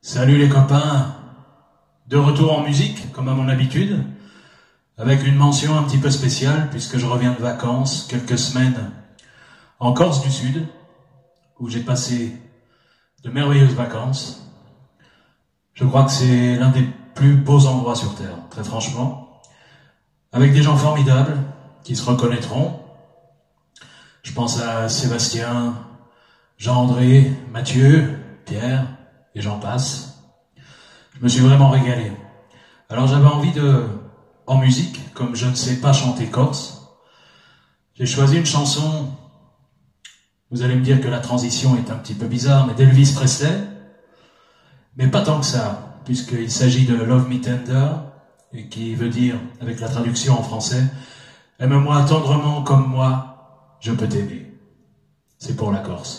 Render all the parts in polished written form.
Salut les copains, de retour en musique, comme à mon habitude, avec une mention un petit peu spéciale, puisque je reviens de vacances, quelques semaines en Corse du Sud, où j'ai passé de merveilleuses vacances. Je crois que c'est l'un des plus beaux endroits sur Terre, très franchement, avec des gens formidables, qui se reconnaîtront. Je pense à Sébastien, Jean-André, Mathieu, Pierre, et j'en passe. Je me suis vraiment régalé. Alors j'avais envie en musique, comme je ne sais pas chanter corse, j'ai choisi une chanson, vous allez me dire que la transition est un petit peu bizarre, mais d'Elvis Presley, mais pas tant que ça, puisqu'il s'agit de Love Me Tender, et qui veut dire, avec la traduction en français, aime-moi tendrement comme moi, je peux t'aimer. C'est pour la Corse.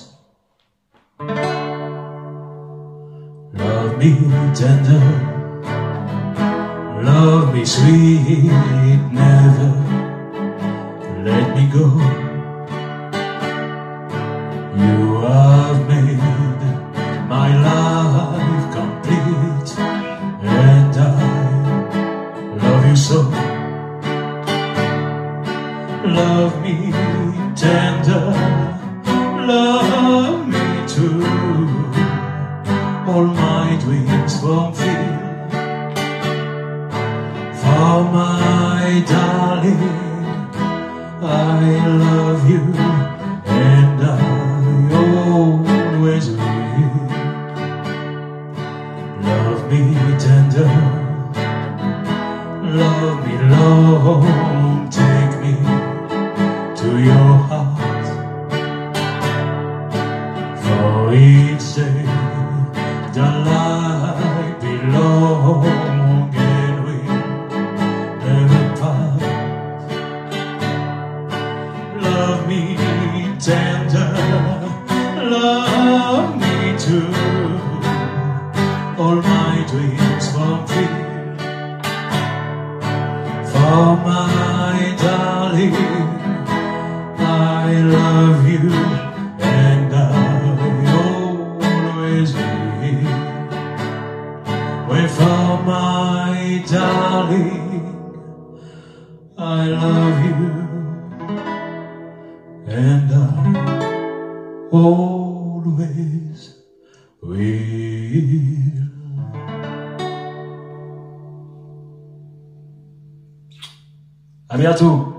Love me tender, love me sweet, never let me go. You have made my life complete, and I love you so. Love me tender, love me true, all my dreams fulfill. For my darling, I love you, and I always will. Love me tender, love me long, take me to your heart. For each day the light belong, and we'll never part. Love me tender, love me true, all my dreams fulfill. For my darling, I love you, and I always will. Well, for my darling, I love you, and I always will. À bientôt.